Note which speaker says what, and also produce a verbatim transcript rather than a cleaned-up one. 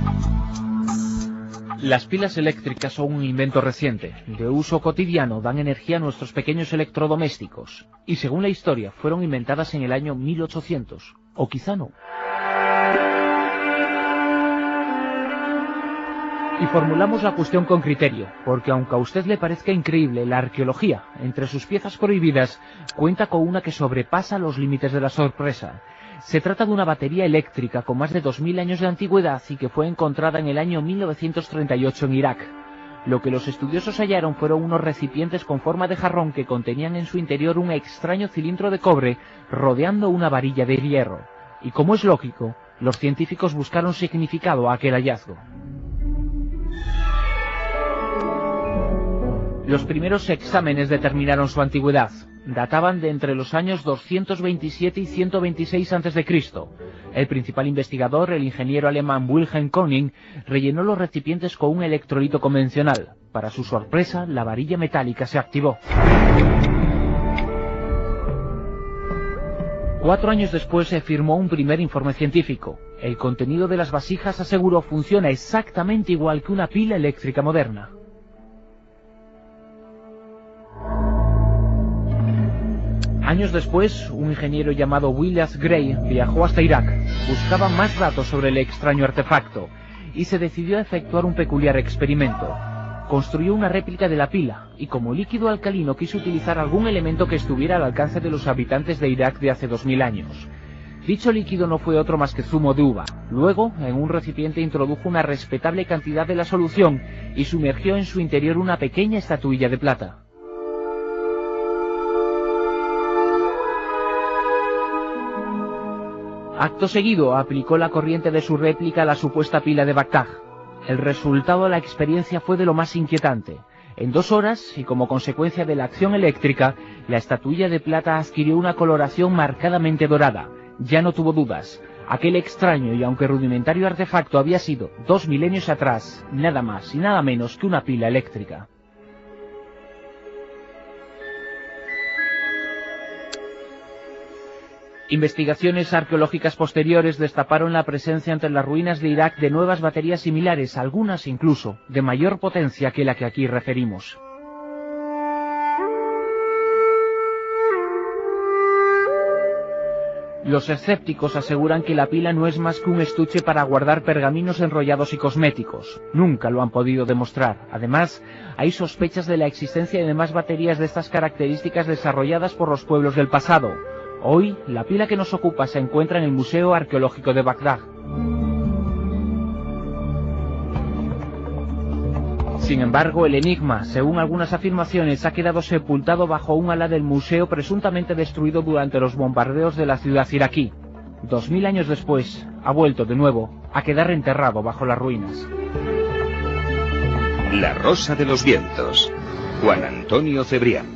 Speaker 1: Las pilas eléctricas son un invento reciente. De uso cotidiano, dan energía a nuestros pequeños electrodomésticos. Y según la historia, fueron inventadas en el año mil ochocientos. O quizá no. Y formulamos la cuestión con criterio, porque aunque a usted le parezca increíble, la arqueología, entre sus piezas prohibidas, cuenta con una que sobrepasa los límites de la sorpresa. Se trata de una batería eléctrica con más de dos mil años de antigüedad y que fue encontrada en el año mil novecientos treinta y ocho en Irak. Lo que los estudiosos hallaron fueron unos recipientes con forma de jarrón que contenían en su interior un extraño cilindro de cobre rodeando una varilla de hierro. Y como es lógico, los científicos buscaron significado a aquel hallazgo. Los primeros exámenes determinaron su antigüedad. Databan de entre los años doscientos veintisiete y ciento veintiséis antes de Cristo. El principal investigador, el ingeniero alemán Wilhelm König, rellenó los recipientes con un electrolito convencional. Para su sorpresa, la varilla metálica se activó. Cuatro años después se firmó un primer informe científico. El contenido de las vasijas, aseguró, funciona exactamente igual que una pila eléctrica moderna. Años después, un ingeniero llamado William Gray viajó hasta Irak. Buscaba más datos sobre el extraño artefacto y se decidió a efectuar un peculiar experimento. Construyó una réplica de la pila y como líquido alcalino quiso utilizar algún elemento que estuviera al alcance de los habitantes de Irak de hace dos mil años. Dicho líquido no fue otro más que zumo de uva. Luego, en un recipiente introdujo una respetable cantidad de la solución y sumergió en su interior una pequeña estatuilla de plata. Acto seguido, aplicó la corriente de su réplica a la supuesta pila de Bagdad. El resultado de la experiencia fue de lo más inquietante. En dos horas, y como consecuencia de la acción eléctrica, la estatuilla de plata adquirió una coloración marcadamente dorada. Ya no tuvo dudas. Aquel extraño y aunque rudimentario artefacto había sido, dos milenios atrás, nada más y nada menos que una pila eléctrica. Investigaciones arqueológicas posteriores destaparon la presencia entre las ruinas de Irak de nuevas baterías similares, algunas incluso de mayor potencia que la que aquí referimos. Los escépticos aseguran que la pila no es más que un estuche para guardar pergaminos enrollados y cosméticos. Nunca lo han podido demostrar. Además, hay sospechas de la existencia de más baterías de estas características desarrolladas por los pueblos del pasado. Hoy, la pila que nos ocupa se encuentra en el Museo Arqueológico de Bagdad. Sin embargo, el enigma, según algunas afirmaciones, ha quedado sepultado bajo un ala del museo presuntamente destruido durante los bombardeos de la ciudad iraquí. Dos mil años después, ha vuelto de nuevo a quedar enterrado bajo las ruinas.
Speaker 2: La Rosa de los Vientos. Juan Antonio Cebrián.